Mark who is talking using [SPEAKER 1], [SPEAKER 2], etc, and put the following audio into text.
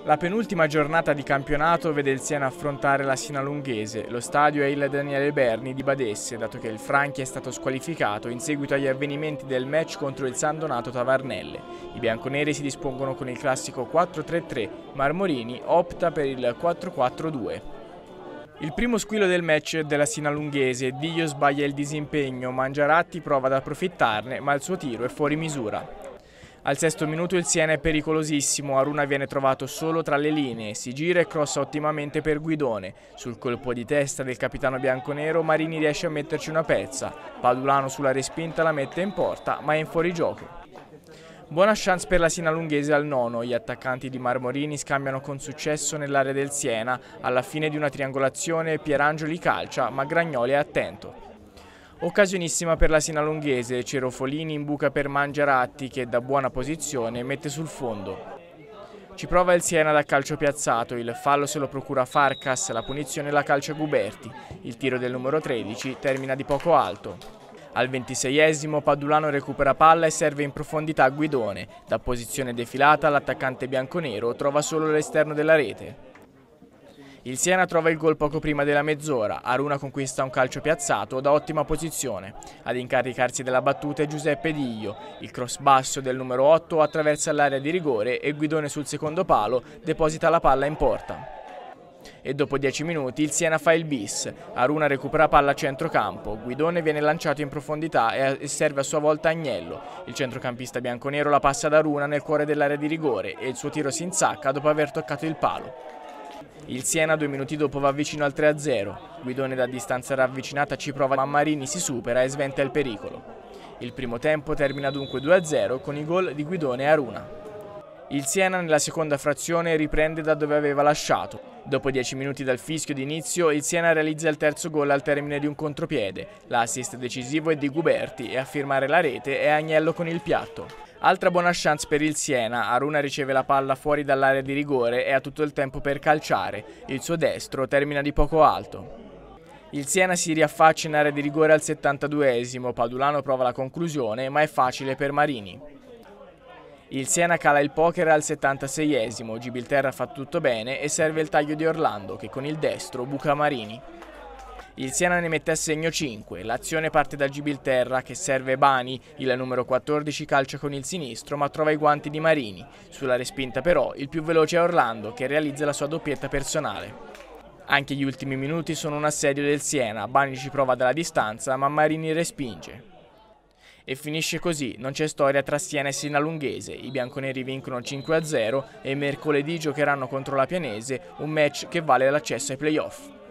[SPEAKER 1] La penultima giornata di campionato vede il Siena affrontare la Sinalunghese. Lo stadio è il Daniele Berni di Badesse, dato che il Franchi è stato squalificato in seguito agli avvenimenti del match contro il San Donato Tavarnelle. I bianconeri si dispongono con il classico 4-3-3, Marmorini opta per il 4-4-2. Il primo squillo del match della Sinalunghese, Diglio sbaglia il disimpegno, Mangiaratti prova ad approfittarne, ma il suo tiro è fuori misura. Al sesto minuto il Siena è pericolosissimo, Aruna viene trovato solo tra le linee, si gira e crossa ottimamente per Guidone. Sul colpo di testa del capitano bianconero Marini riesce a metterci una pezza, Padulano sulla respinta la mette in porta ma è in fuorigioco. Buona chance per la Sinalunghese al nono, gli attaccanti di Marmorini scambiano con successo nell'area del Siena, alla fine di una triangolazione Pierangeli calcia ma Gragnoli è attento. Occasionissima per la Sinalunghese, Cerofolini imbuca per Mangiaratti che da buona posizione mette sul fondo. Ci prova il Siena da calcio piazzato, il fallo se lo procura Farkas, la punizione la calcia Guberti, il tiro del numero 13 termina di poco alto. Al 26esimo Padulano recupera palla e serve in profondità a Guidone, da posizione defilata l'attaccante bianconero trova solo l'esterno della rete. Il Siena trova il gol poco prima della mezz'ora, Aruna conquista un calcio piazzato da ottima posizione. Ad incaricarsi della battuta è Giuseppe Diglio, il cross basso del numero 8 attraversa l'area di rigore e Guidone sul secondo palo deposita la palla in porta. E dopo 10 minuti il Siena fa il bis, Aruna recupera palla a centrocampo, Guidone viene lanciato in profondità e serve a sua volta Agnello. Il centrocampista bianconero la passa ad Aruna nel cuore dell'area di rigore e il suo tiro si insacca dopo aver toccato il palo. Il Siena 2 minuti dopo va vicino al 3-0, Guidone da distanza ravvicinata ci prova ma Marini si supera e sventa il pericolo. Il primo tempo termina dunque 2-0 con i gol di Guidone e Aruna. Il Siena nella seconda frazione riprende da dove aveva lasciato. Dopo 10 minuti dal fischio d'inizio il Siena realizza il terzo gol al termine di un contropiede. L'assist decisivo è di Guberti e a firmare la rete è Agnello con il piatto. Altra buona chance per il Siena, Aruna riceve la palla fuori dall'area di rigore e ha tutto il tempo per calciare, il suo destro termina di poco alto. Il Siena si riaffaccia in area di rigore al 72esimo, Padulano prova la conclusione ma è facile per Marini. Il Siena cala il poker al 76esimo, Gibilterra fa tutto bene e serve il taglio di Orlando che con il destro buca Marini. Il Siena ne mette a segno 5, l'azione parte da Gibilterra che serve Bani, il numero 14 calcia con il sinistro ma trova i guanti di Marini. Sulla respinta però il più veloce è Orlando che realizza la sua doppietta personale. Anche gli ultimi minuti sono un assedio del Siena, Bani ci prova dalla distanza ma Marini respinge. E finisce così, non c'è storia tra Siena e Sinalunghese, i bianconeri vincono 5-0 e mercoledì giocheranno contro la Pianese, un match che vale l'accesso ai playoff.